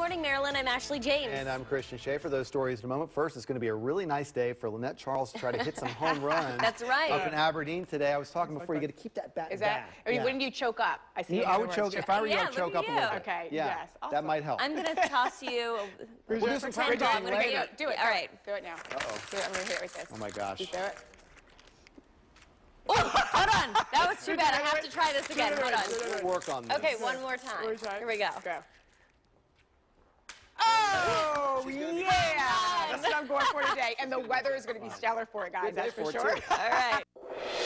morning, Maryland. I'm Ashley James. And I'm Christian Schaefer. Those stories in a moment. First, it's going to be a really nice day for Lynette Charles to try to hit some home runs. That's right. Up in Aberdeen today. I was talking before, you got to keep that bat Is back. that, I mean, when do you choke up? I see. I would choke, if I were you, I'd choke up a little bit. Okay, yeah, yes. Awesome. That might help. I'm going to toss you. We'll do some pretend practice I'm gonna later. get Do it. All right. Do it now. Uh-oh. Do it. I'm going to hit it with this. Oh, my gosh. You do it. Oh, hold on. That was too bad. I have to try this again. Hold on. We'll work on this. Okay, one more time. Here we go. Go. Oh, yeah! That's what I'm going for today. And the weather is going to be stellar for it, guys. That's for sure. All right.